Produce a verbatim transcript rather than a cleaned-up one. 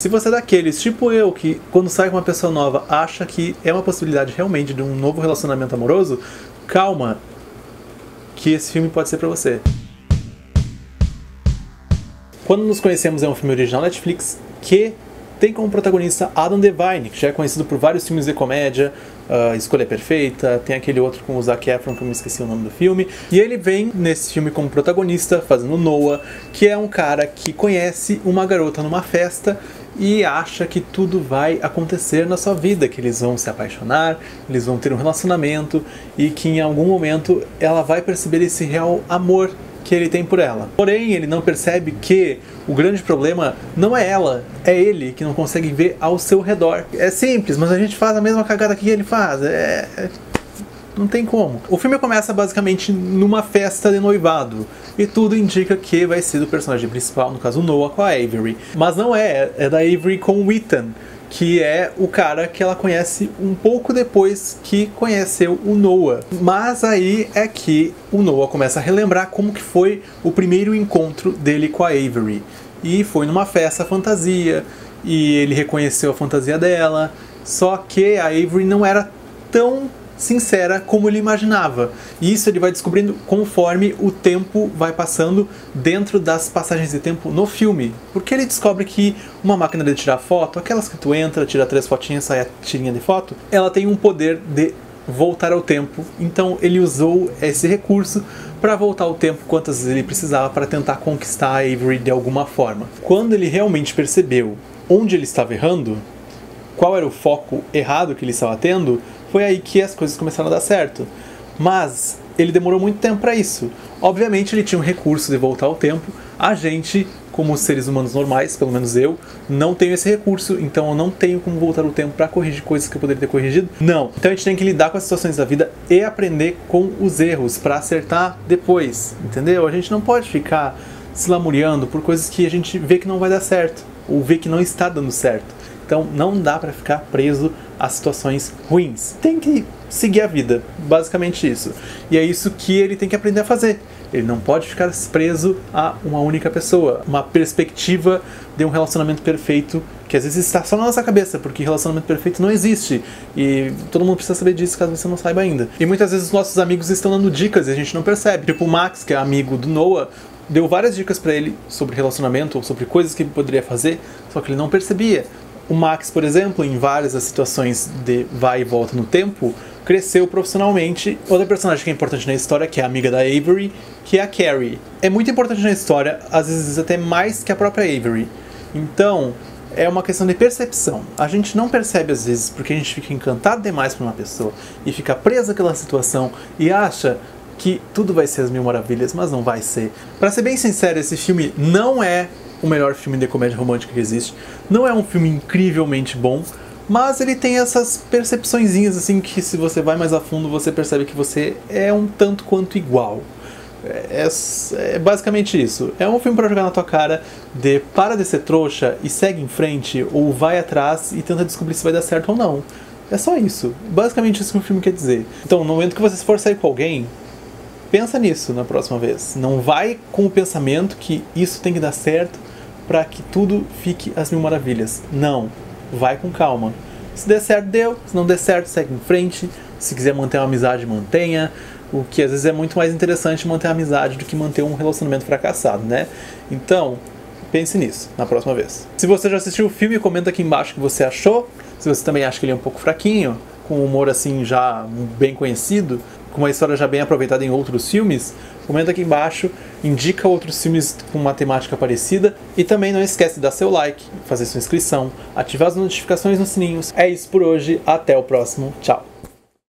Se você é daqueles, tipo eu, que quando sai com uma pessoa nova acha que é uma possibilidade realmente de um novo relacionamento amoroso, calma, que esse filme pode ser pra você. Quando Nos Conhecemos é um filme original Netflix que tem como protagonista Adam Devine, que já é conhecido por vários filmes de comédia, uh, Escolha Perfeita, tem aquele outro com o Zac Efron, que eu me esqueci o nome do filme, e ele vem nesse filme como protagonista, fazendo Noah, que é um cara que conhece uma garota numa festa e acha que tudo vai acontecer na sua vida, que eles vão se apaixonar, eles vão ter um relacionamento e que em algum momento ela vai perceber esse real amor que ele tem por ela. Porém, ele não percebe que o grande problema não é ela, é ele que não consegue ver ao seu redor. É simples, mas a gente faz a mesma cagada que ele faz. É... não tem como. O filme começa basicamente numa festa de noivado e tudo indica que vai ser do personagem principal, no caso o Noah, com a Avery. Mas não é, é da Avery com o Ethan, que é o cara que ela conhece um pouco depois que conheceu o Noah. Mas aí é que o Noah começa a relembrar como que foi o primeiro encontro dele com a Avery. E foi numa festa fantasia, e ele reconheceu a fantasia dela, só que a Avery não era tão sincera como ele imaginava. E isso ele vai descobrindo conforme o tempo vai passando dentro das passagens de tempo no filme. Porque ele descobre que uma máquina de tirar foto, aquelas que tu entra, tira três fotinhas, sai a tirinha de foto, ela tem um poder de voltar ao tempo. Então ele usou esse recurso para voltar ao tempo quantas vezes ele precisava para tentar conquistar a Avery de alguma forma. Quando ele realmente percebeu onde ele estava errando, qual era o foco errado que ele estava tendo, foi aí que as coisas começaram a dar certo. Mas ele demorou muito tempo para isso. Obviamente ele tinha um recurso de voltar ao tempo. A gente, como seres humanos normais, pelo menos eu, não tenho esse recurso, então eu não tenho como voltar o tempo para corrigir coisas que eu poderia ter corrigido. Não. Então a gente tem que lidar com as situações da vida e aprender com os erros para acertar depois, entendeu? A gente não pode ficar se lamuriando por coisas que a gente vê que não vai dar certo, ou vê que não está dando certo. Então não dá pra ficar preso a situações ruins. Tem que seguir a vida, basicamente isso. E é isso que ele tem que aprender a fazer. Ele não pode ficar preso a uma única pessoa, uma perspectiva de um relacionamento perfeito que às vezes está só na nossa cabeça, porque relacionamento perfeito não existe. E todo mundo precisa saber disso, caso você não saiba ainda. E muitas vezes os nossos amigos estão dando dicas e a gente não percebe. Tipo o Max, que é amigo do Noah, deu várias dicas pra ele sobre relacionamento ou sobre coisas que ele poderia fazer, só que ele não percebia. O Max, por exemplo, em várias das situações de vai e volta no tempo, cresceu profissionalmente. Outra personagem que é importante na história, que é a amiga da Avery, que é a Carrie. É muito importante na história, às vezes até mais que a própria Avery. Então, é uma questão de percepção. A gente não percebe às vezes porque a gente fica encantado demais por uma pessoa e fica preso àquela situação e acha que tudo vai ser as mil maravilhas, mas não vai ser. Pra ser bem sincero, esse filme não é o melhor filme de comédia romântica que existe. Não é um filme incrivelmente bom, mas ele tem essas percepçõezinhas assim que se você vai mais a fundo você percebe que você é um tanto quanto igual. É, é basicamente isso. É um filme pra jogar na tua cara de para de ser trouxa e segue em frente, ou vai atrás e tenta descobrir se vai dar certo ou não. É só isso. Basicamente isso que o filme quer dizer. Então, no momento que você for sair com alguém, pensa nisso na próxima vez. Não vai com o pensamento que isso tem que dar certo para que tudo fique às mil maravilhas. Não. Vai com calma. Se der certo, deu. Se não der certo, segue em frente. Se quiser manter uma amizade, mantenha. O que às vezes é muito mais interessante manter a amizade do que manter um relacionamento fracassado, né? Então, pense nisso na próxima vez. Se você já assistiu o filme, comenta aqui embaixo o que você achou. Se você também acha que ele é um pouco fraquinho, com um humor assim já bem conhecido, com uma história já bem aproveitada em outros filmes, comenta aqui embaixo, indica outros filmes com uma temática parecida e também não esquece de dar seu like, fazer sua inscrição, ativar as notificações nos sininhos. É isso por hoje, até o próximo, tchau!